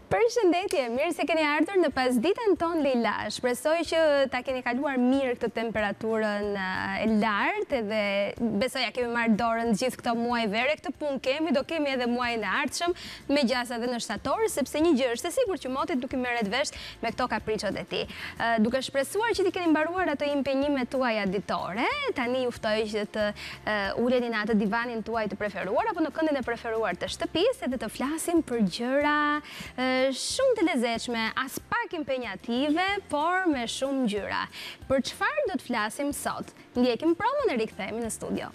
Përshëndetje, mirë se keni ardhur në pasditën tonë lejla. Shpresoj që ta keni kaluar mirë këtë temperaturën e lartë dhe besoj ja kemi marrë dorën gjithë këto muaj vere. Këtë punë kemi, do kemi edhe muajin e ardhshëm me gjasa dhe në shtator, sepse një gjë është e sigurt që moti duke merret vesh me këto kapriçot e tij. Duke shpresuar që ti keni mbaruar ato impenjimet tuaja ditore, tani ju ftoj që të uleni në atë divanin tuaj të preferuar apo në këndin e preferuar të shtëpisë edhe të flasim për gjëra shumë të lezetshme, as pak impenjative, por me shumë ngjyra. Për çfarë do të flasim sot? Ndjekim promën e rikthehemi në studio.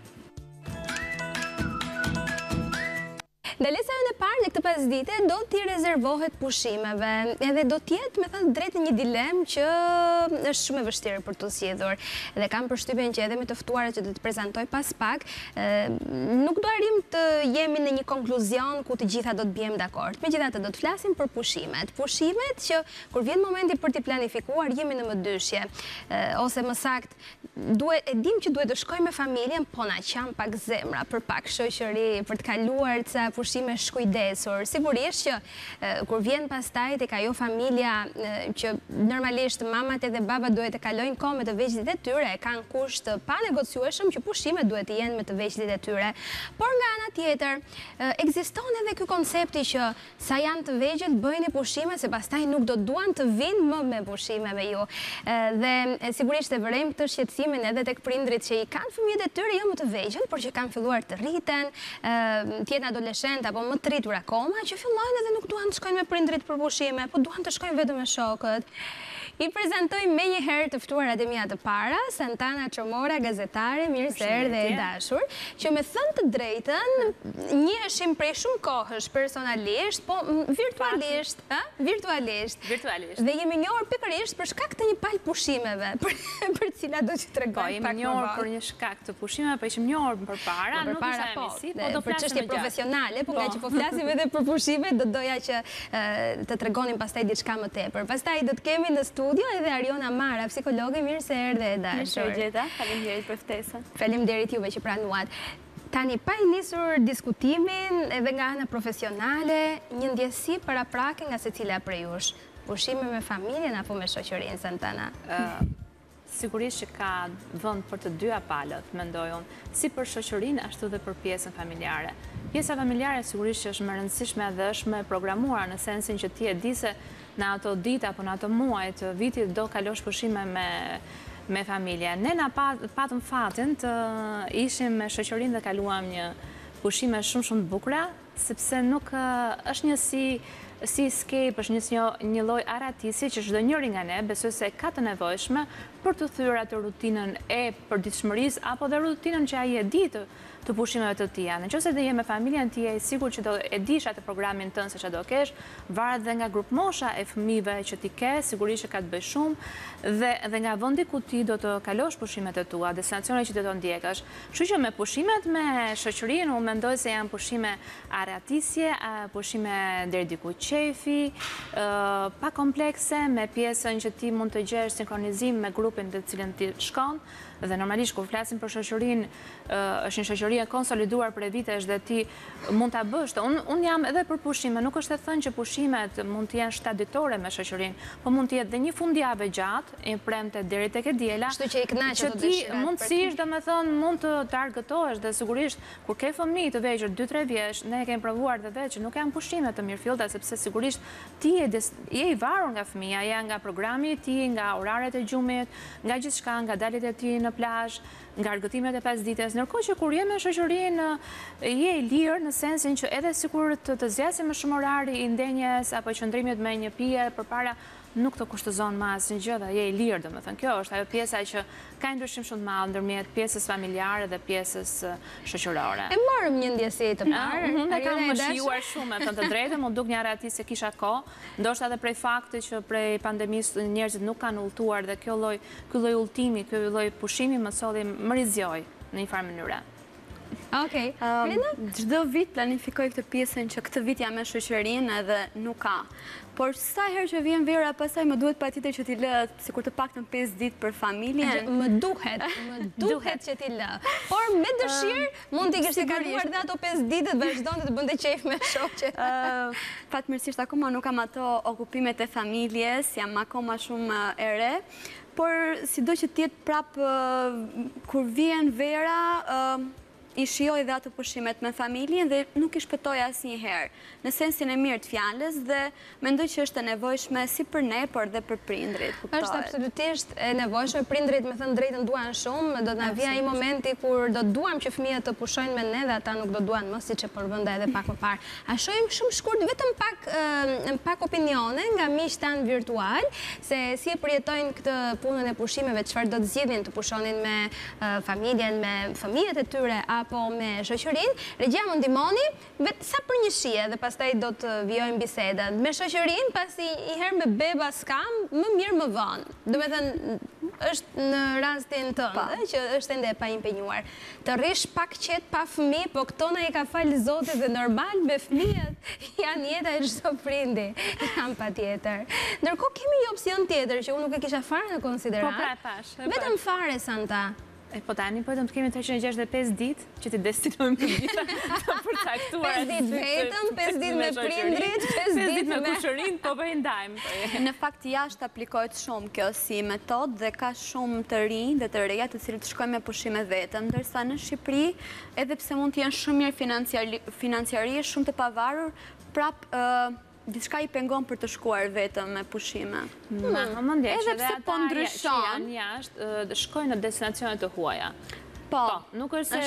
Ndalesa jonë e parë në këtë pasdite do t'i rezervohet pushimeve, edhe do t'jetë me thënë drejtë një dilemë që është shumë e vështirë për të zgjedhur. Dhe kam përshtypjen që edhe me të ftuarat që do të prezantoj pas pak, nuk do arrim të jemi në një konkluzion ku të gjitha do të bijmë dakord. Megjithatë do të flasim për pushimet. Pushimet që kur vjen momenti për t'i planifikuar jemi në mëdyshje, ose më saktë e dim që duhet të shkojmë me familjen, po na qan pak zemra për pak shoqëri, për të kaluar ca pushime shkujdesur. Sigurisht që kur vjen pastaj tek ajo familja që normalisht mamat edhe babat duhet të kalojnë kohë me të vegjëlit e tyre, kanë kusht pa negociueshëm që pushimet duhet të jenë me të vegjëlit e tyre. Por nga ana tjetër, ekziston edhe ky koncepti që sa janë të vegjël bëjnë pushime se pastaj nuk do duan të vinë më me pushime me ju. Dhe sigurisht e vërejmë këtë shqetësimin edhe tek prindrit që i kanë fëmijët e tyre jo më të vegjël, por që kanë filluar të rriten, të jenë adoleshent apo më të rritur akoma, që fillojnë edhe nuk duan të shkojnë me prindrit për pushime, po duan të shkojnë vetëm me shokët. I prezantoj me një herë të ftuarat e mia të para, Santana Çomorra, gazetare, mirë se erdhe e dashur, që me thënë të drejtën, njiheshim prej shumë kohësh personalisht, po virtualisht, Dhe jemi njohur pikërisht për shkak të një palë pushimeve, për cila do të tregoj pak më vonë. Jemi njohur për një shkak të pushimeve, po ishim njohur përpara, nuk ishte emisi, po do për çështje profesionale, po nga që po flasim edhe për pushime, do doja që të tregonim pastaj diçka më tepër. Pastaj do të kemi në studio edhe Arjona Marra, psikologe, mirë se erdhe e dashur. Mirë se gjeta, faleminderit për ftesën. Faleminderit juve që pranuat. Tani, pa i nisur diskutimin edhe nga ana profesionale, një ndjesi paraprake nga secila prej jush. Pushime me familjen apo me shoqërinë, Santana? Sigurisht që ka vend për të dyja palët, mendoj unë, si për shoqërinë ashtu dhe për pjesën familjare. Pjesa familjare sigurisht që është më rëndësishme dhe është më programuar në sensin që ti e di se në ato ditë apo në ato muaj të vitit do kalosh pushime me familje. Ne na patëm fatin të ishim me shoqërinë dhe kaluam një pushime shumë të bukura, sepse nuk është një si escape, është një lloj aratisi që çdo njëri nga ne besoj se ka të nevojshme për të thyer atë rutinën e përditshmërisë apo dhe rutinën që ai e di të pushimeve të tija. Nëse do je me familjen ti je i sigurt që do e dish atë programin tënd se çfarë do kesh, varet dhe nga grup mosha e fëmijëve që ti ke, sigurisht që ka të bëjë shumë dhe nga vendi ku ti do të kalosh pushimet e tua, destinacionet që do të ndjekësh. Kështu që me pushimet me shoqërinë unë mendoj se janë pushime aratisje, pushime deri diku qefi, pa komplekse, me pjesën që ti mund të gjesh sinkronizim me grupin të cilën ti shkon. Dhe normalisht kur flasim për shoqërinë, është një shoqëri e konsoliduar për vitesh dhe ti mund ta bësh. Unë jam edhe për pushime, nuk është e thënë që pushimet mund të jenë 7 ditore me shoqërinë, po mund të jetë dhe një fundjavë gjatë, e premte deri tek e diela. Kështu që i kënaqet të dëshirat. Mundësisht, domethënë, mund të argëtohesh dhe sigurisht kur ke fëmijë të vegjël 2-3 vjeç, ne kemi provuar dhe vetë që nuk janë pushime të mirëfillta sepse sigurisht ti je i varur nga fëmia, je nga programi i tij, nga oraret e gjumit, nga gjithçka, nga daljet e tij në plazh, nga argëtimet e pasdites, ndërkohë që kur je me shoqërinë je i lirë në sensin që edhe sikur të zgjasim më shumë orari i ndenjes apo qëndrimit me një pije përpara nuk të kushtozon më asnjë gjë dhe je i lirë, domethënë. Kjo është ajo pjesa që ka ndryshim shumë të madh ndërmjet pjesës familjare dhe pjesës shoqërore. E morëm një ndjesi të parë. Unë kam shijuar shumë, të drejtën, më duk një arati se kisha kohë, ndoshta edhe prej faktit që prej pandemisë njerëzit nuk kanë udhëtuar dhe ky lloj udhëtimi, ky lloj pushimi më solli më rizjoj në një farë mënyre. Okej. Rina? Çdo vit planifikoj këtë pjesën që këtë vit jam me shoqërinë edhe nuk ka. Por sa herë që vjen vera, pastaj më duhet patjetër që t'i lë sikur të paktën 5 ditë për familjen. Më duhet që t'i lë. Por me dëshirë mund t'i kishte kaluar dhe ato 5 ditë të vazhdonte të bënte qejf me shoqet. Fatmirësisht akoma nuk kam ato okupimet e familjes, jam akoma shumë e re. Por sido që tjetë prapë kur vjen vera, i shijoj dhe ato pushimet me familjen dhe nuk i shpëtoj asnjëherë, në sensin e mirë të fjalës dhe mendoj që është e nevojshme si për ne, por dhe për prindrit. Është absolutisht e nevojshme, prindrit me thënë drejtën duan shumë, do të na vijë ai momenti kur do duam që fëmijët të pushojnë me ne dhe ata nuk do duan më, siç e përmenda edhe pak më parë. A shohim shumë shkurt vetëm pak opinione nga miqtë tanë virtual se si e përjetojnë këtë punën e pushimeve, çfarë do të zgjidhin të pushonin me familjen, me fëmijët e tyre apo me shoqërinë. Regjia më ndihmoni vetë sa për një shije dhe pastaj do të vijojmë bisedën. Me shoqërinë, pasi i herë me beba s'kam, më mirë më vonë. Do të thënë është në rastin tënd që është ende e paimpenjuar. Të rrish pak qet pa fëmijë, po këto na i ka fal Zoti dhe normal me fëmijët janë jeta e çdo prindi. Jam patjetër. Ndërkohë kemi një opsion tjetër që unë nuk e kisha fare në konsiderat. Po pra thash. Vetëm fare Santa. Po tani po të kemi 365 ditë që t'i destinojmë të gjitha të përcaktuar. 5 ditë vetëm, 5 ditë me prindrit, 5 ditë me kushërinë, po ndajmë. Në fakt jashtë aplikohet shumë kjo si metodë dhe ka shumë të rinj dhe të reja të cilët shkojnë me pushime vetëm, ndërsa në Shqipëri, edhe pse mund të jenë shumë mirë financiarisht, shumë të pavarur, diçka i pengon për të shkuar vetëm me pushime. Edhe pse po ndryshon, janë jashtë, shkojnë në destinacione të huaja. Po, nuk është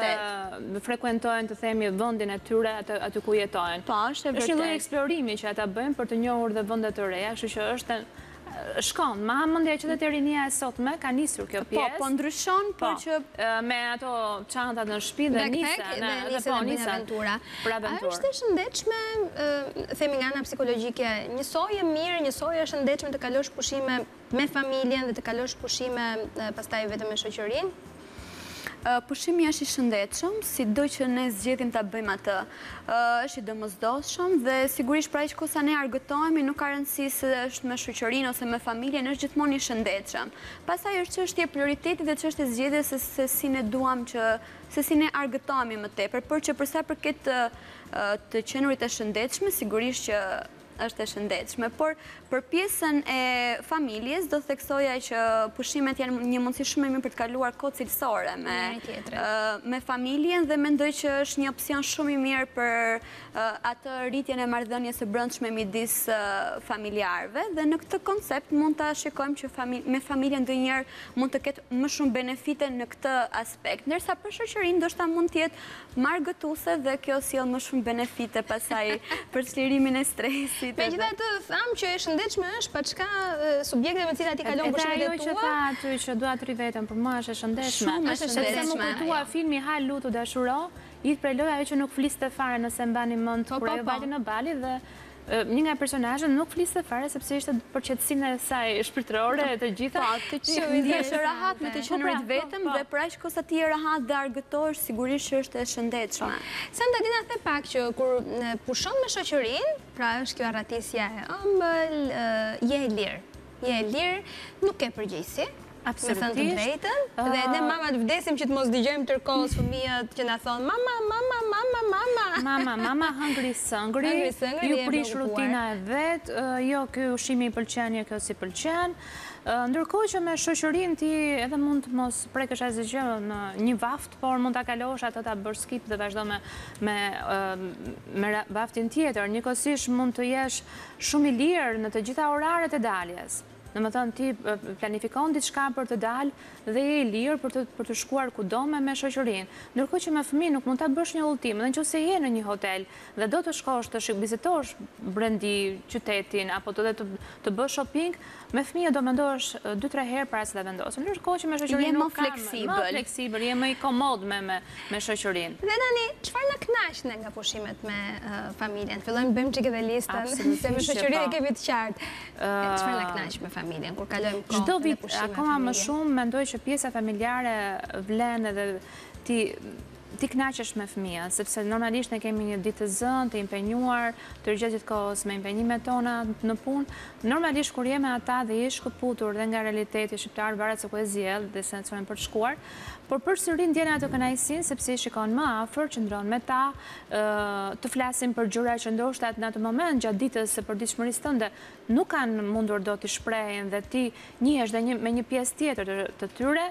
se frekuentojnë të themi vendin e tyre aty ku jetojnë. Po, është e vërtetë. Është një lloj eksplorimi që ata bëjnë për të njohur dhe vende të reja, kështu që është shkon, ma mendja që dhe të rinia e sotme ka nisur kjo pjesë. Po ndryshon, por që me ato çantat në shtëpi dhe nisa në aventura. A është e shëndetshme, themi nga ana psikologjike, njësoj e mirë, njësoj e shëndetshme të kalosh pushime me familjen dhe të kalosh pushime pastaj vetëm me shoqërinë? Pushimi është i shëndetshëm, sido që ne zgjedhim ta bëjmë atë. Është i domosdoshëm dhe sigurisht pra që kosa ne argëtohemi, nuk ka rëndësi se është me shoqërinë ose me familjen, është gjithmonë i shëndetshëm. Pastaj është çështje prioriteti dhe çështje zgjedhjes se si ne duam se si ne argëtohemi më tepër, por që përsa përket të qenurit e shëndetshme, sigurisht që është e shëndetshme, por për pjesën e familjes do theksoja që pushimet janë një mundësi shumë e mirë për të kaluar kohë cilësore me familjen dhe mendoj që është një opsion shumë i mirë për atë rritjen e marrëdhënies së brendshme midis familjarëve dhe në këtë koncept mund ta shikojmë që me familjen ndonjëherë mund të ketë më shumë benefite në këtë aspekt, ndërsa për shoqërinë ndoshta mund të jetë marrëgëtuese dhe kjo sjell më shumë benefite pasaj për çlirimin e stresit. Me gjitha të thamë që e shëndetshme është pa çka subjekte me cilat i kalon pushimet e tua. Edhe ajo që tha aty që dua të rri vetëm, për mua është e shëndetshme. Shumë e shëndetshme. Sepse më kujtua filmi Ha lutu dashuro, i preloj ajo që nuk fliste fare nëse mbani mend kur ajo vajte në Bali dhe një nga personazhet nuk fliste fare sepse ishte për qetësinë e saj shpirtërore të gjitha. Po, të ndihesh rahat me të qenurit vetëm dhe për aq kosa ti je rahat dhe argëtohesh, sigurisht që është e shëndetshme. Santa Dina the pak që kur pushon me shoqërinë, pra është kjo arratisja e ëmbël, je e lirë. Je e lirë, nuk ke përgjegjësi. Me thënë të drejtën, dhe ne mamat vdesim që të mos dëgjojmë tërkohës fëmijët që na thonë mama hëngri sëngri, ju prish rutina e vet, jo ky ushqimi i pëlqen, jo kjo si pëlqen. Ndërkohë që me shoqërinë ti edhe mund të mos prekësh asgjë gjë në një vaft, por mund ta kalosh atë ta bësh skip dhe vazhdo me vaftin tjetër. Njëkohësisht mund të jesh shumë i lirë në të gjitha oraret e daljes. Domethënë ti planifikon diçka për të dalë dhe je i lirë për të shkuar kudo me shoqërinë. Ndërkohë që me fëmijë nuk mund ta bësh një udhëtim, edhe nëse je në një hotel dhe do të shkosh të vizitosh brendi qytetin apo të bësh shopping, me fëmijë do mendosh 2-3 herë para se ta vendosësh. Ndërkohë që me shoqërinë nuk ka më fleksibël, je më i komod me shoqërinë. Dhe tani, çfarë na kënaq ne nga pushimet me familjen? Fillojmë bëjmë çike dhe listën, se me shoqërinë kemi të qartë. Çfarë na kënaq me familjen kur kalojmë kohë? Çdo vit akoma më shumë mendoj që pjesa familjare vlen edhe ti ti kënaqesh me fëmijën, sepse normalisht ne kemi një ditë të zënë, të impenjuar, të rrugjet kohës me impenjimet tona në punë. Normalisht kur je me ata dhe je shkëputur dhe nga realiteti shqiptar varet se ku e zgjidh, destinacionin për të shkuar, por përsëri ndjen atë kënaqësinë sepse i shikon më afër, qëndron me ta, të flasim për gjëra që ndoshta në atë moment gjatë ditës së përditshmërisë tënde nuk kanë mundur do t'i shprehin dhe ti njihesh dhe me një pjesë tjetër të tyre.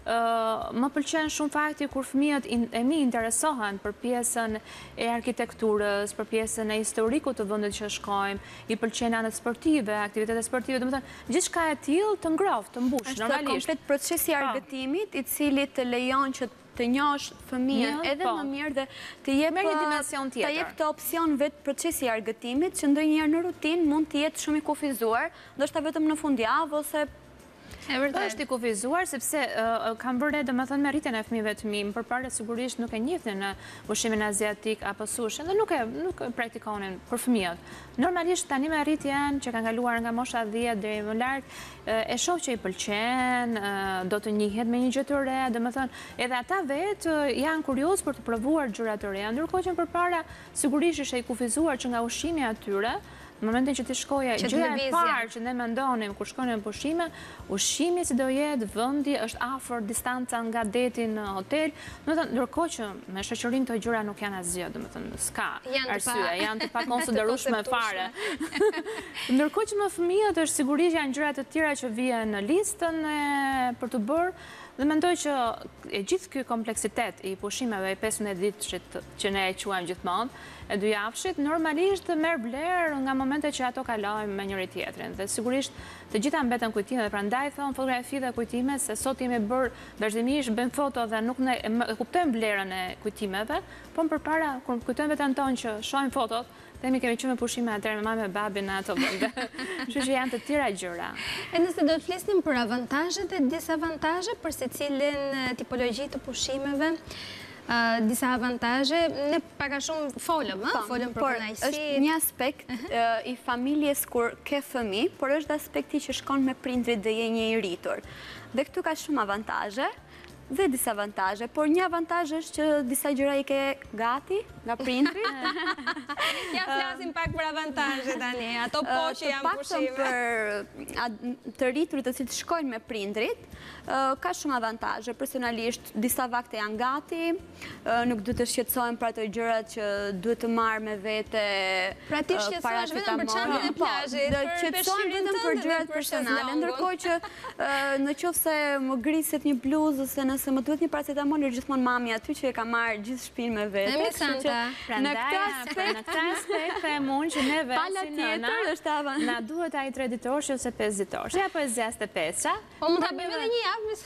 Më pëlqen shumë fakti kur fëmijët e mi interesohen për pjesën e arkitekturës, për pjesën e historikut të vendit që shkojmë, i pëlqen anët sportive, aktivitetet sportive, domethënë gjithçka e tillë të ngrohtë, të mbush normalisht. Është komplet procesi i argëtimit, i cili të lejon që të njohësh fëmijën edhe më mirë dhe të jep një dimension tjetër. Të jep të opsion vetë procesi i argëtimit që ndonjëherë në rutinë mund të jetë shumë i kufizuar, ndoshta vetëm në fundjavë ose është i kufizuar sepse kam bërë domethënë me rritjen e fëmijëve të mi, përpara sigurisht nuk e njihnin në ushqimin aziatik apo sushi dhe nuk e praktikonin për fëmijët. Normalisht tani me rritjen që kanë kaluar nga mosha 10 deri më lart, e shoh që i pëlqen, do të njihet me një gjë të re, domethënë edhe ata vetë janë kurioz për të provuar gjëra të reja, ndërkohë që përpara sigurisht ishte i kufizuar që nga ushqimi atyre. Në momentin që ti shkoje, gjëja e parë që ne mendonim kur shkonim në pushime, ushqimi si do jetë, vendi është afër, distanca nga deti në hotel, ndërkohë që me shoqërinë këto gjëra nuk janë asgjë, domethënë s'ka arsye, janë të pakonsiderueshme fare. Ndërkohë që me fëmijët është sigurisht janë gjëra të tjera që vijnë në listën për të bërë. Dhe mendoj që e gjithë ky kompleksitet i pushimeve e 15 ditëshit që ne e quajmë gjithmonë, e 2 javshit, normalisht merr vlerë nga momentet që ato kalojmë me njëri tjetrin. Dhe sigurisht të gjitha mbeten kujtime dhe prandaj thon fotografi dhe kujtime se sot jemi bërë vazhdimisht bëjmë foto dhe nuk ne kuptojmë vlerën e kujtimeve, por përpara kur kujtojmë veten tonë që shohim fotot, themi kemi qenë me pushime atëherë me mamën e babin në ato vende. Kështu që janë të tjera gjëra. E nëse do të flisnim për avantazhet e disavantazhe për secilin tipologji të pushimeve, disa avantazhe, ne pak a shumë folëm për kënaqësi. Është një aspekt i familjes kur ke fëmijë, por është aspekti që shkon me prindrit dhe je një i rritur. Dhe këtu ka shumë avantazhe dhe disavantazhe, por një avantazh është që disa gjëra i ke gati nga prindri. Ja flasim pak për avantazhe tani, ato po që janë pushime. Për të rriturit të cilët shkojnë me prindrit, ka shumë avantazhe. Personalisht, disa vakte janë gati, nuk duhet të shqetësohen për ato gjërat që duhet të marrë me vete pra ti shqetësohesh vetëm për çantën e plazhit, shqetësohen vetëm për gjërat personale, ndërkohë që në qoftë se më griset një bluzë ose nëse më duhet një paracetamol, është gjithmonë mami aty që e ka marrë gjithë shtëpinë me vete. Në këtë aspekt them unë që neve si nëna na duhet ai 3 ditorshi ose 5 ditorshi apo e zgjaste 5-a. Po mund ta bëjmë edhe një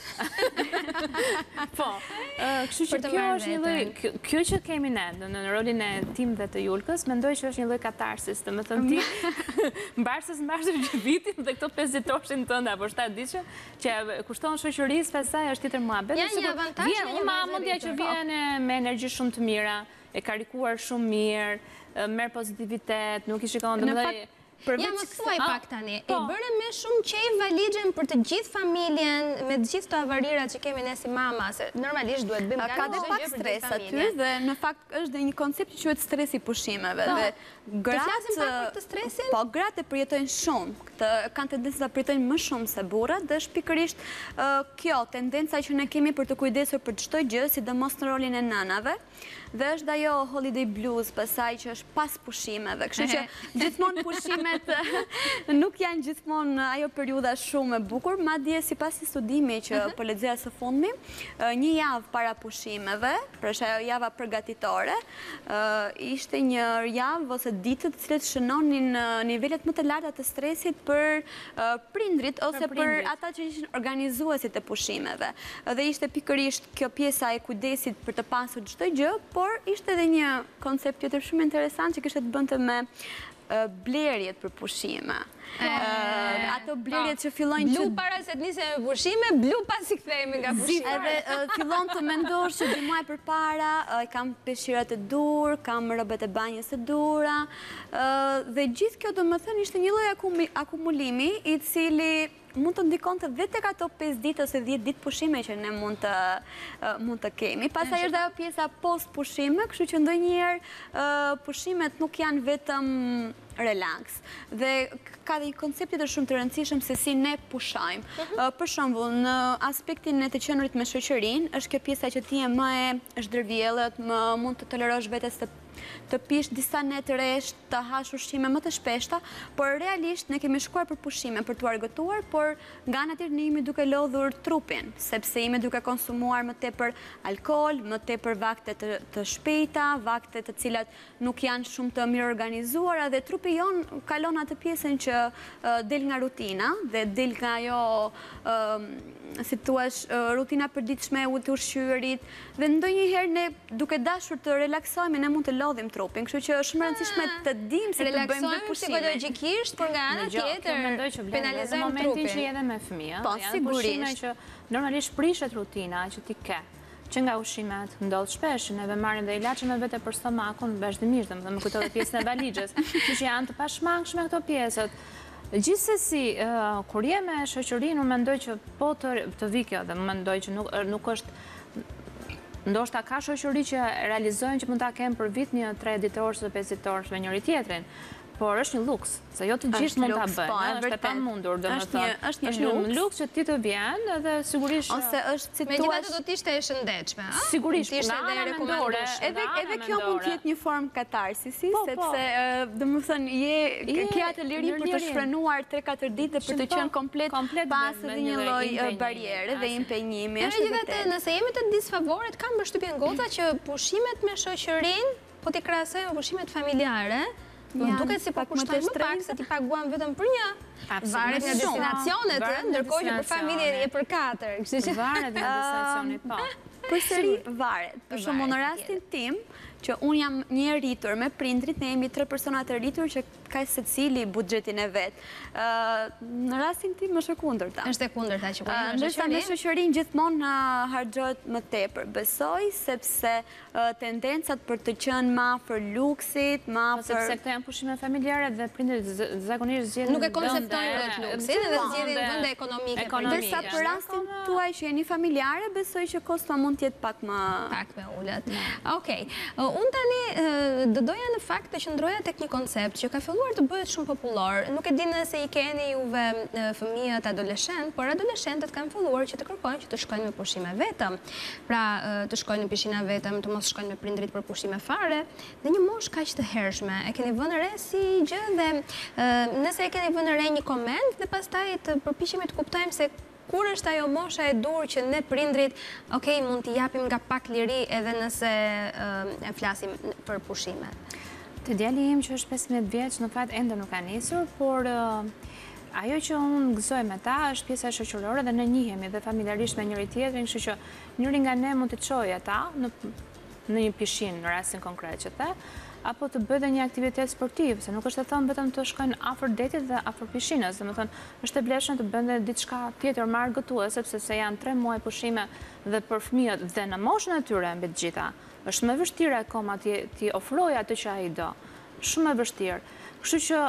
javë. Po. Kështu që kjo është një lloj, kjo që kemi ne në rolin e timëve të Julkës, mendoj që është një lloj katarsis, domethënë ti mbarsës gjithë vitin dhe këto 5 ditorshin tënde apo 7 ditë që kushton shoqërisë, pastaj është tjetër muhabet. Janë një avantazh. Vjen mundja që vjen me energji shumë të mira, e karikuar shumë mirë, merr pozitivitet, nuk i shikon domethënë. Ja më thuaj pak tani, e bëre me shumë qejf valixhen për të gjithë familjen, me të gjithë të avarirat që kemi ne si mama, se normalisht duhet bëjmë ka dhe pak stres aty dhe në fakt është dhe një koncept që quhet stresi pushimeve. Të flasim pak për të stresin? Po, gratë e përjetojnë shumë, kanë tendencë të përjetojnë më shumë se burrat dhe është pikërisht kjo tendenca që ne kemi për të kujdesur për çdo gjë, sidomos në rolin e nënave. Dhe është ajo holiday blues pasaj që është pas pushimeve, kështu që gjithmonë pushimet nuk janë gjithmonë ajo periudha shumë e bukur, madje sipas një studimi që po lexoja së fundmi, një javë para pushimeve, pra është ajo java përgatitore, ishte një javë ose ditët të cilët shënonin nivelet më të larta të stresit për prindrit ose për ata që ishin organizuesit e pushimeve. Dhe ishte pikërisht kjo pjesa e kujdesit për të pasur çdo gjë, por ishte edhe një koncept tjetër shumë interesant që kishte të bënte me blerjet për pushime. Ato blerjet që fillojnë blu para se të nisemi me pushime, blu pasi kthehemi nga pushime. Edhe fillon të mendosh që 2 muaj përpara kam peshqirat e dur, kam rrobet e banjës e dura, dhe gjithë kjo domethënë ishte një lloj akumulimi i cili mund të ndikonte vetë tek ato 5 ditë ose 10 ditë pushime që ne mund të kemi. Pastaj është ajo pjesa post pushime, kështu që ndonjëherë pushimet nuk janë vetëm relax. Dhe ka dhe një koncept të shumë të rëndësishëm se si ne pushojmë. Për shembull, në aspektin e të qenurit me shoqërinë, është kjo pjesa që ti je më e zhdërvjellët, më mund të tolerosh vetes të pish disa net rresht, të hash ushqime më të shpeshta, por realisht ne kemi shkuar për pushime, për t'u argëtuar, por nga ana tjetër ne jemi duke lodhur trupin, sepse jemi duke konsumuar më tepër alkool, më tepër vakte të shpejta, vakte të cilat nuk janë shumë të mirë organizuara dhe trupi jon kalon atë pjesën që del nga rutina dhe del nga ajo si thuash rutina përditshme e të ushqyerit dhe ndonjëherë ne duke dashur të relaksohemi ne mund të lodhim trupin, kështu që është shumë e rëndësishme të dimë si të bëjmë pushime. Psikologjikisht, por nga ana tjetër penalizojmë trupin. Momentin që jede me fëmijë, janë pushime që normalisht prishet rutina që ti ke. Që nga ushimet ndodh shpesh, neve marrim dhe ilaçe me vete për stomakun vazhdimisht, dhe më kujtohet pjesën e valixhes, që janë të pashmangshme këto pjesët. Gjithsesi, kur je me shoqërinë, unë mendoj që po të vi kjo dhe mendoj që nuk është ndoshta ka shoqëri që realizojnë që mund ta kenë për vit një 3 ditorës ose 5 ditorës me njëri tjetrin. Por është një luks, se jo të gjithë mund ta bëjnë, është e pamundur, domethënë. Është një luks që ti të vjen edhe sigurisht ose është si megjithatë do të ishte e shëndetshme, a? Sigurisht, ishte edhe rekomandore. Edhe kjo mund të jetë një formë katarsisi, sepse domethënë ke atë liri për të shfrenuar 3-4 ditë dhe për të qenë komplet pas edhe një lloj bariere dhe impenjimi. Megjithatë, nëse jemi të disfavorit, kam përshtypjen goca që pushimet me shoqërinë, po ti krahasojmë pushimet familjare, më duket si po kushtojnë më pak se ti paguam vetëm për një. Varet nga destinacionet, ndërkohë që për familjen je për 4. Varet nga destinacioni, po. Përsëri varet. Për shembull, në rastin tim, që unë jam një e rritur me prindrit, ne jemi 3 persona të rritur që ka secili buxhetin e vet. Në rastin tim është e kundërta. Është e kundërta që po jemi ndërsa me shoqërinë gjithmonë harxhohet më tepër. Besoj sepse tendencat për të qenë më afër luksit, më afër sepse këto janë pushime familjare dhe prindërit zakonisht zgjedhin nuk e konceptojnë dot luksin dhe zgjedhin vende ekonomike. Ndërsa për rastin tuaj që jeni familjare, besoj që kosta mund të jetë pak më ulët. Okej. Unë tani do doja në fakt të qëndroja tek një koncept që ka filluar të bëhet shumë popullor. Nuk e di nëse i keni juve fëmijët adoleshent, por adoleshentët kanë filluar që të kërkojnë që të shkojnë me pushime vetëm. Pra, të shkojnë në pishina vetëm, të mos shkojnë me prindrit për pushime fare, dhe një moshë kaq të hershme. E keni vënë re si gjë dhe nëse e keni vënë re një koment dhe pastaj të përpiqemi të kuptojmë se kur është ajo mosha e dur që ne prindrit, mund t'i japim nga pak liri edhe nëse e flasim për pushimet? Të djali im që është 15 vjeç, në fakt ende nuk ka nisur, por ajo që unë gëzoj me ta është pjesa shoqërore dhe ne njihemi dhe familjarisht me njëri tjetrin, kështu që njëri nga ne mund të çojë ata në një pishinë në rastin konkret që the, apo të bëjë një aktivitet sportiv, se nuk është e thënë vetëm të shkojnë afër detit dhe afër pishinës, domethënë është e vlefshme të bënte diçka tjetër më argëtuese, sepse se janë 3 muaj pushime dhe për fëmijët dhe në moshën e tyre mbi të gjitha. Është më vështirë akoma ti ofroj atë që ai do. Shumë e vështirë. Kështu që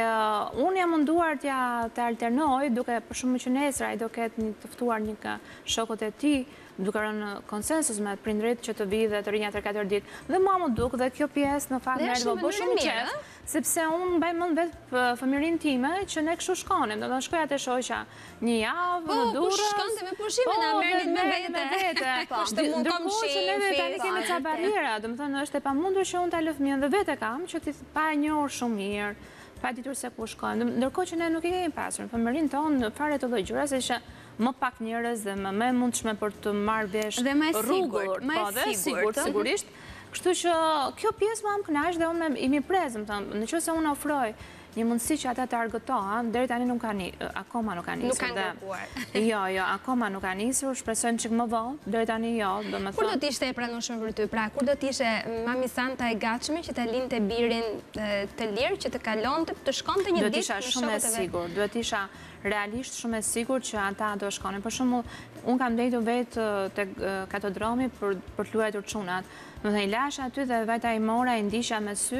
unë jam munduar të alternoj, duke për shumë që nesër ai do ketë një të ftuar një nga shokët e tij, duke rënë konsensus me prindrit që të vi dhe të rinja 3-4 ditë. Dhe mua më duk dhe kjo pjesë në fakt më bë shumë qejf, sepse unë mbaj mend vetë fëmijërinë time që ne kështu shkonim, do të shkoja te shoqja një javë në Durrës. Po, shkonte me pushime, na merrnin me vete. Po, ndërkohë që ne tani kemi ca barriera, domethënë është e pamundur që unë ta lë fëmijën dhe vete kam që ti pa e njohur shumë mirë, pa ditur se ku shkojmë. Ndërkohë që ne nuk e kemi pasur në fëmijërinë tonë fare të lloj gjëra, se ishte më pak njerëz dhe më e mundshme për të marrë vesh rrugën, po dhe sigurisht. Kështu që kjo pjesë më kënaq dhe unë i mi prezëm, nëse unë ofroj një mundësi që ata të argëtohen, deri tani akoma nuk ka nisur. Nuk kanë kërkuar. Jo, akoma nuk ka nisur, shpresojmë çik më vonë, deri tani jo, domethënë. Kur do të ishte e pranueshme për ty? Pra, kur do të ishte mami Santa e gatshme që ta linte birin të lirë, që të kalonte, të shkonte një ditë me shokët e vet? Duhet isha shumë e sigurt, duhet isha realisht shumë e sigurt që ata do shkonin. Për shembull, unë kam ndejtur vetë tek katodromi për të luajtur çunat. Domethënë i lasha aty dhe vajta i mora, i ndiqja me sy,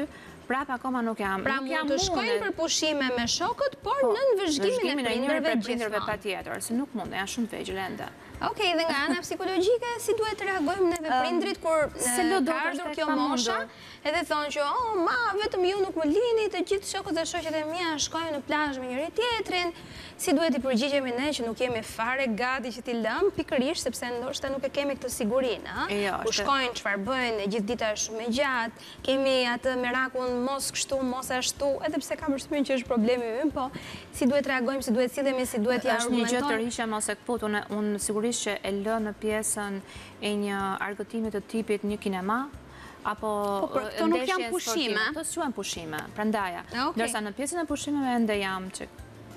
prap akoma nuk jam. Pra mund të shkojnë për pushime me shokët, por në vëzhgimin e prindërve patjetër, se nuk mund, janë shumë të vegjël ende. Okej, dhe nga ana psikologjike, si duhet të reagojmë neve prindrit kur ka ardhur kjo mosha, edhe thonë që, ma, vetëm ju nuk më lini, të gjithë shokët dhe shoqet e mia shkojnë në plazh me njëri tjetrin, si duhet i përgjigjemi ne që nuk jemi fare gati që t'i lëm, pikërisht sepse ndoshta nuk e kemi këtë sigurinë, ku shkojnë, çfarë bëjnë, e gjithë dita është shumë e gjatë, kemi atë merakun mos kështu, mos ashtu, edhe pse kam përshtypjen që është problemi ynë, po si duhet reagojmë, si duhet sillemi, si duhet ja argumentojmë. Është një gjë të rishja mos e këput, unë sigurisht që e lë në pjesën e një argëtimi të tipit një kinema, apo këto nuk janë pushime. Këto s'quhen pushime, prandaja. Ndërsa në pjesën e pushimeve ende jam që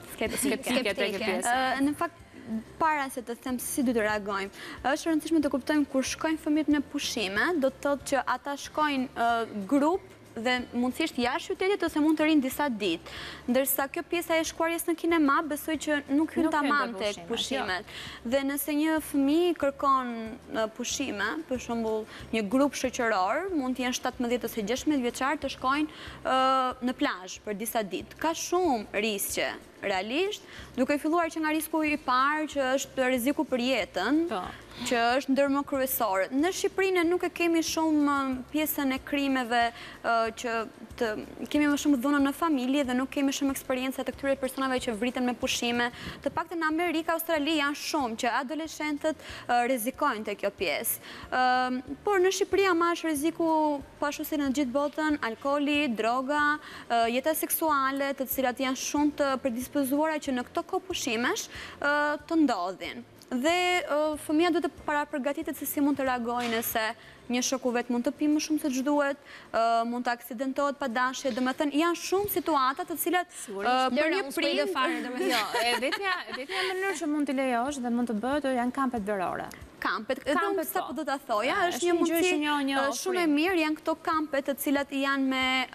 skeptike. Në fakt, para se të them si duhet të reagojmë, është rëndësishme të kuptojmë kur shkojnë fëmijët në pushime, do të thotë që ata shkojnë grup dhe mundësisht jashtë qytetit ose mund të rinë disa ditë. Ndërsa kjo pjesa e shkuarjes në kinema besoj që nuk hyn tamam tek pushimet. Dhe nëse një fëmijë kërkon pushime, për shembull një grup shoqëror, mund të jenë 17 ose 16 vjeçar të shkojnë në plazh për disa ditë. Ka shumë riske realisht, duke filluar që nga risku i parë që është rreziku për jetën, që është ndër më kryesorë. Në Shqipërinë nuk e kemi shumë pjesën e krimeve që kemi më shumë dhunën në familje dhe nuk kemi shumë eksperiencë të këtyre personave që vriten me pushime. Të paktën në Amerikë, Australi janë shumë që adoleshentët rrezikojnë te kjo pjesë. Por në Shqipëri ama është rreziku ashtu si në gjithë botën, alkooli, droga, jeta seksuale, të cilat janë shumë të predispozuara që në këto kohë pushimesh të ndodhin. Dhe fëmija duhet të parapërgatitet se si mund të reagojnë nëse një shoku vet mund të pi më shumë se ç'duhet, mund të aksidentohet pa dashje, domethënë janë shumë situata të cilat për një prind vetja mënyrë që mund t'i lejosh dhe mund të bëhet janë kampet verore. Kampet, edhe unë sapo do ta thoja, është një mundësi shumë e mirë, janë këto kampet të cilat janë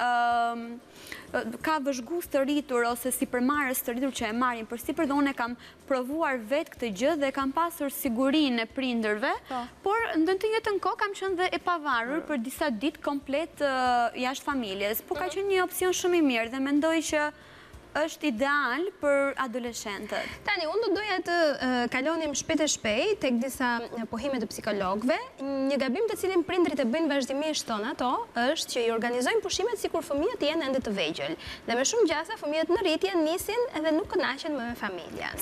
me ka vëzhgues të rritur ose sipërmarrës të rritur që e marrin përsipër dhe unë e kam provuar vetë këtë gjë dhe kam pasur sigurinë e prindërve, por në të njëjtën kohë kam qenë dhe e pavarur për disa ditë komplet jashtë familjes, por ka qenë një opsion shumë i mirë dhe mendoj që është ideal për adoleshentët. Tani, unë do doja të kalonim shpejt e shpejt tek disa pohime të psikologëve. Një gabim të cilin prindrit e bëjnë vazhdimisht tonë ato është që i organizojnë pushimet sikur fëmijët jenë ende të vegjël. Dhe me shumë gjasa fëmijët në rritje nisin edhe nuk kënaqen më me familjen.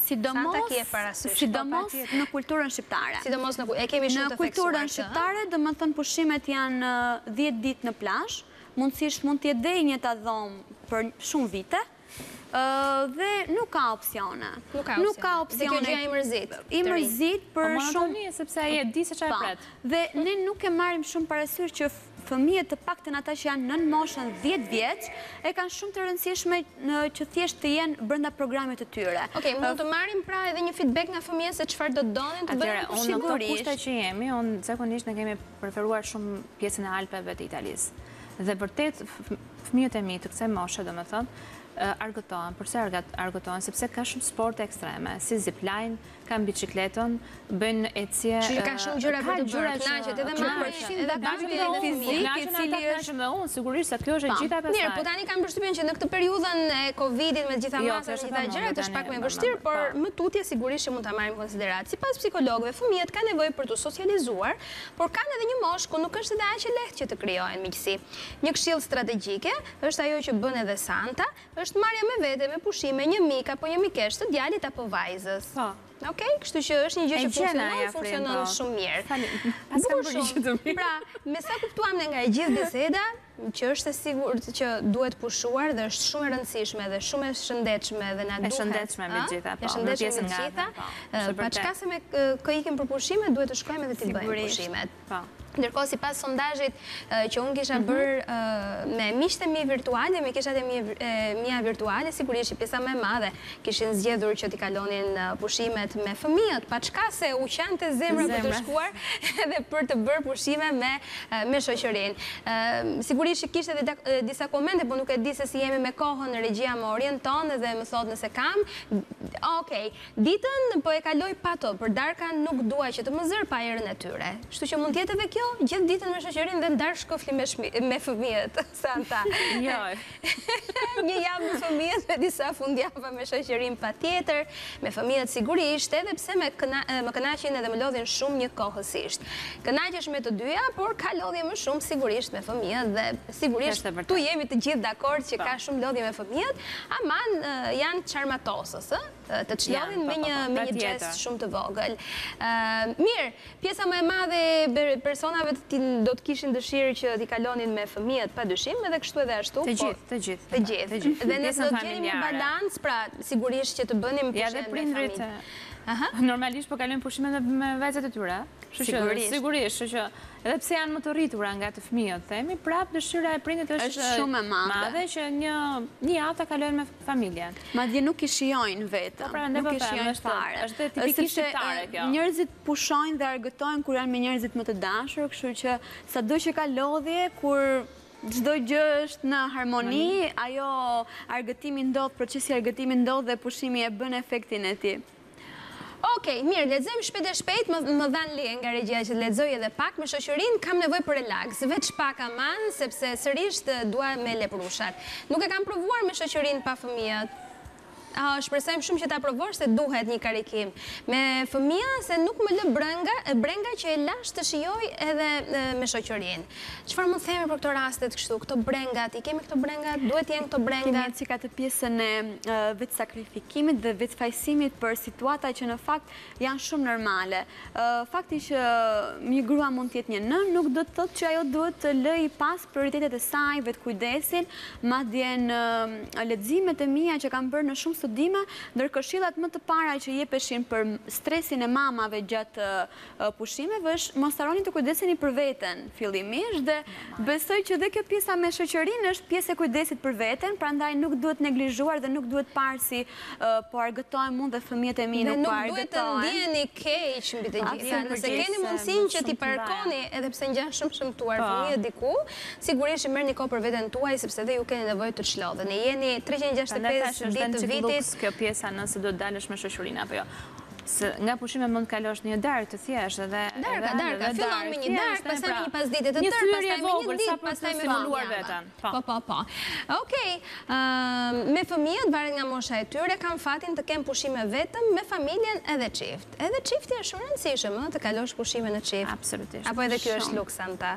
Sidomos në kulturën shqiptare. Sidomos e kemi shumë të theksuar. Në kulturën shqiptare, domethënë pushimet janë 10 ditë në plazh, mundësisht mund të jetë dhe një dhomë për shumë vite. Dhe nuk ka opsione. Nuk ka opsione. Dhe kjo gjë i mërzit. I mërzit për shumë... sepse ai e di se çfarë pret. Dhe ne nuk e marrim shumë parasysh që fëmijët të paktën ata që janë nën moshën 10 vjeç e kanë shumë të rëndësishme që thjesht të jenë brenda programit të tyre. Okej, mund të marrim pra edhe një feedback nga fëmijët se çfarë do donin të bëjnë pushim. Unë në këto kushte që jemi, unë zakonisht ne kemi preferuar shumë pjesën e Alpeve të Italisë. Dhe vërtet fëmijët e mi të kësaj moshe, domethënë, argëtohen. Përse argëtohen? Sepse ka shumë sporte ekstreme, si zipline, kanë biçikletën, bëjnë ecje. Që ka shumë gjëra për të bërë, kënaqet edhe marrin, edhe kanë fizik, i cili është dhe unë, sigurisht se kjo është e gjitha pastaj. Mirë, po tani kam përshtypjen që në këtë periudhën e Covidit me gjitha masat, gjitha gjërat është pak më vështirë, por më tutje sigurisht që mund ta marrim konsiderat. Sipas psikologëve, fëmijët kanë nevojë për të socializuar, por kanë edhe një moshë ku nuk është edhe aq e lehtë që të krijojnë miqësi. Një këshill strategjike është ajo që bën edhe Santa, është marrja me vete me pushime një mik apo një mikesh të djalit apo vajzës. Okej, kështu që është një gjë që funksionon shumë mirë. Bukur shumë. Pra, me sa kuptuam ne nga e gjithë biseda, që është e sigurt që duhet pushuar dhe është shumë e rëndësishme dhe shumë e shëndetshme dhe na duhet. E shëndetshme me gjitha, po. E shëndetshme me gjitha. Pa çka se me kë ikim për pushime, duhet të shkojmë edhe të bëjmë pushimet. Ndërkohë, sipas sondazhit që unë kisha bërë me miqtë e mi virtuale, me kishat e mia virtuale, sigurisht që pjesa më e madhe kishin zgjedhur që t'i kalonin pushimet me fëmijët, pa çka se u qante zemra për të shkuar edhe për të bërë pushime me shoqërinë. Sigurisht që kishte edhe disa komente, por nuk e di se si jemi me kohën, regjia më orienton dhe më thot nëse kam. Okej, ditën po e kaloj pa to, për darka nuk dua që të më zër pa erën e tyre. Kështu që mund të jetë edhe kjo, gjithë ditën me shoqërinë dhe ndarë shkofli me fëmijët, Santa. Jo. Një javë me fëmijët dhe disa fundjava me shoqërinë patjetër, me fëmijët sigurisht, edhe pse më kënaqin edhe më lodhin shumë një kohësisht. Kënaqesh me të dyja, por ka lodhje më shumë sigurisht me fëmijët dhe sigurisht tu jemi të gjithë dakord që ka shumë lodhje me fëmijët, aman janë çarmatosës, të çlodhin me një gjest shumë të vogël. Mirë, pjesa më e madhe e personave do të kishin dëshirë që t'i kalonin me fëmijët padyshim, edhe kështu edhe ashtu. Të gjithë. Dhe ne do të gjeni një balans, pra sigurisht që të bënim pushimet me familje. Normalisht po kalojnë pushimet me vajzat e tyre. Sigurisht, që edhe pse janë më të rritura nga të fëmijët, themi, prapë dëshira e prindit është shumë e madhe që një javë ta kalojnë me familjen. Madje nuk i shijojnë vetëm, nuk i shijojnë fare. Është tipikisht shqiptare kjo. Njerëzit pushojnë dhe argëtojnë kur janë me njerëzit më të dashur, kështu që sado që ka lodhje, kur çdo gjë është në harmoni, ajo argëtimi ndodh, procesi argëtimi ndodh dhe pushimi e bën efektin e tij. Okej, mirë, lexojmë shpejt e shpejt, më dhan leje nga regjia që lexoj edhe pak me shoqërinë, kam nevojë për relaks, veç pak aman, sepse sërish dua me leprushat. Nuk e kam provuar me shoqërinë pa fëmijët. Shpresojmë shumë që ta provosh se duhet një karikim. Me fëmija se nuk më lë brenga që e lash të shijoj edhe me shoqërinë. Çfarë mund themi për këto rastet kështu, këto brengat, i kemi këto brengat, duhet jenë këto brengat? Kemi që ka të pjesën e vetë sakrifikimit dhe vetë fajsimit për situata që në fakt janë shumë normale. Fakti që një grua mund tjetë një nën, nuk do të thotë që ajo duhet të lëj pas prioritetet e saj, vetë kujdesin, madje në leximet e mia që kam bërë në shumë studime, ndër këshillat më të para që jepeshin për stresin e mamave gjatë pushimeve është mos harroni të kujdeseni për veten fillimisht dhe besoj që dhe kjo pjesa me shoqërinë është pjesë e kujdesit për veten, prandaj nuk duhet neglizhuar dhe nuk duhet parë si po argëtojmë unë dhe fëmijët e mi nuk po argëtojnë. Dhe nuk duhet të ndjeni keq mbi të gjitha. Nëse keni mundësinë që t'i parkoni edhe pse ngjan shumë shëmtuar fëmijët diku, sigurisht merrni kohë për veten tuaj sepse dhe ju keni nevojë të çlodheni. Ne jeni 365 ditë të vitit. Kjo pjesa nëse do të dalësh me shoqërinë apo jo. Nga pushime mund të kalosh një darkë të thjeshtë edhe darka, fillon me një darkë, pastaj me një pasdite të tërë, pastaj me një ditë, pastaj me evoluar veten. Po. Okej, me fëmijët varet nga mosha e tyre, kanë fatin të kenë pushime vetëm me familjen edhe çift. Edhe çifti është shumë i rëndësishëm, të kalosh pushime në çift. Absolutisht. Apo edhe kjo është luks Santa.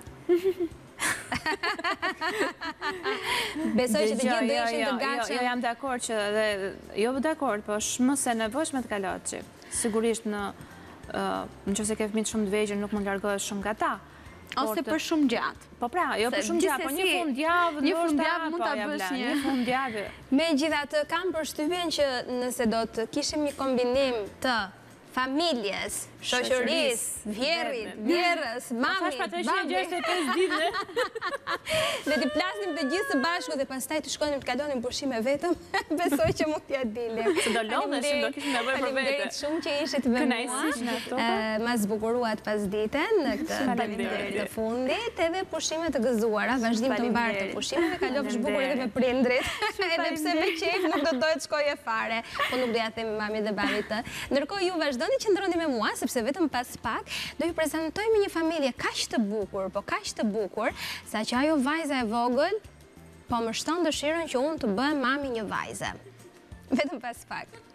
Besoj që të gjithë do ishin të gatshëm. Jo, jam dakord që jo dakord, po është më se nevojshme të kalohet çift. Sigurisht nëse ke fëmijë shumë të vegjël nuk mund largohesh shumë nga ta. Ose për shumë gjatë. Po pra, jo për shumë gjatë, po një fundjavë, mund ta bësh një fundjavë. Megjithatë kam përshtypjen që nëse do të kishim një kombinim të familjes, shoqërisë, vjerrës, mamit, babit. Dhe t'i plasnim të gjithë së bashku dhe pastaj të shkonim të kalonim pushime vetëm, besoj që mund t'ja dilim. Se do lodheshim, do kishim nevojë për vete. Faleminderit shumë që ishit me mua. Ma zbukuruat pasditen në këtë të fundit, edhe pushime të gëzuara, vazhdim të mbarë të pushimeve, kalofsh bukur edhe me prindrit, edhe pse me qejf nuk do dohet shkoje fare, po nuk doja themi mamit dhe babit të. Ndërkohë ju vazhdoni që ndroni me mua, sepse vetëm pas pak do ju prezantojmë një familje kaq të bukur, sa që ajo vajza e vogël po më shton dëshirën që unë të bëhem mami një vajze. Vetëm pas pak.